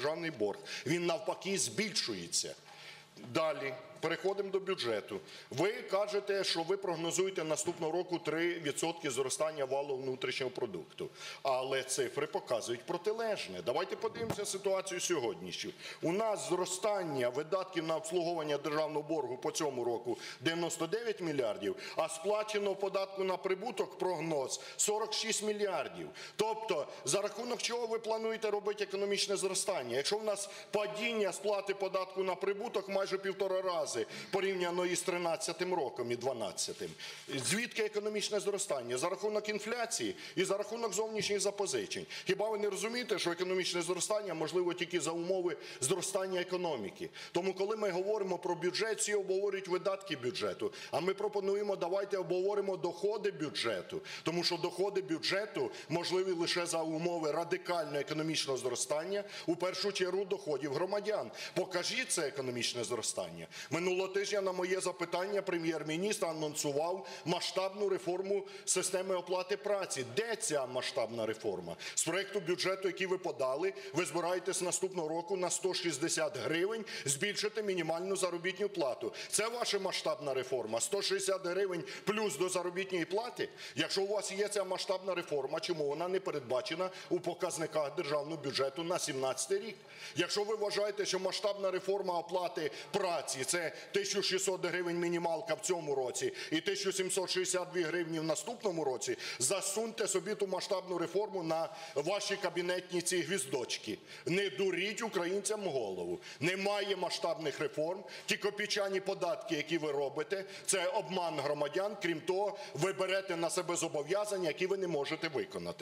державний борг. Він навпаки збільшується. Далі, переходимо до бюджету. Ви кажете, що ви прогнозуєте наступного року 3% зростання валового внутрішнього продукту. Але цифри показують протилежне. Давайте подивимося ситуацію сьогоднішню. У нас зростання видатків на обслуговування державного боргу по цьому року 99 мільярдів, а сплачено податку на прибуток прогноз 46 мільярдів. Тобто, за рахунок чого ви плануєте робити економічне зростання? Якщо в нас падіння сплати податку на прибуток майже 1,5 рази порівняно із 13-м роком і 12-м. Звідки економічне зростання? За рахунок інфляції і за рахунок зовнішніх запозичень. Хіба ви не розумієте, що економічне зростання можливо тільки за умови зростання економіки? Тому, коли ми говоримо про бюджет, всі обговорюють видатки бюджету, а ми пропонуємо, давайте обговоримо доходи бюджету. Тому що доходи бюджету можливі лише за умови радикального економічного зростання, у першу чергу доходів громадян. Покажіть це економічне зростання. Минулого тижня на моє запитання прем'єр-міністр анонсував масштабну реформу системи оплати праці. Де ця масштабна реформа? З проекту бюджету, який ви подали, ви збираєтесь наступного року на 160 гривень збільшити мінімальну заробітну плату. Це ваша масштабна реформа? 160 гривень плюс до заробітної плати? Якщо у вас є ця масштабна реформа, чому вона не передбачена у показниках державного бюджету на 2017 рік? Якщо ви вважаєте, що масштабна реформа оплати праці – це 1600 гривень мінімалка в цьому році і 1762 гривні в наступному році, засуньте собі ту масштабну реформу на ваші кабінетні ці гвіздочки. Не дуріть українцям голову. Немає масштабних реформ. Ті копійчані податки, які ви робите, це обман громадян. Крім того, ви берете на себе зобов'язання, які ви не можете виконати.